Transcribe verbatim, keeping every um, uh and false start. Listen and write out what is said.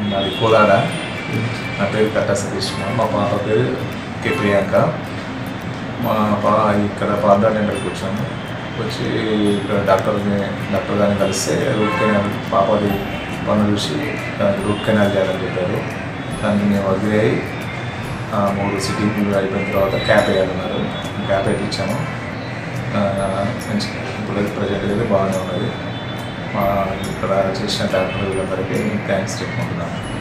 నాది కోలాడ. నా పేరు కట్టా సతీష్ కుమార్. మా పాప పేరు కే ప్రియాంక. మా పా ఇక్కడ పార్థ డెంటల్కి వచ్చాము. వచ్చి ఇక్కడ డాక్టర్ని డాక్టర్ గారిని కలిస్తే రూట్ కెనాల్ పాపది పనులు చూసి రూట్ కెనాల్ చేయాలని చెప్పారు. దానికి మేము అగ్రి అయ్యి మూడు సిట్టింగ్లు అయిపోయిన తర్వాత క్యాప్ వేయాలన్నారు. క్యాప్ వేయించాము. మంచి ఇప్పుడు ప్రజెంట్ అయితే బాగానే ఉన్నది. మా ఇక్కడ చేసిన డాక్టర్ అందరికీ థ్యాంక్స్ చెప్పుకుంటున్నాను.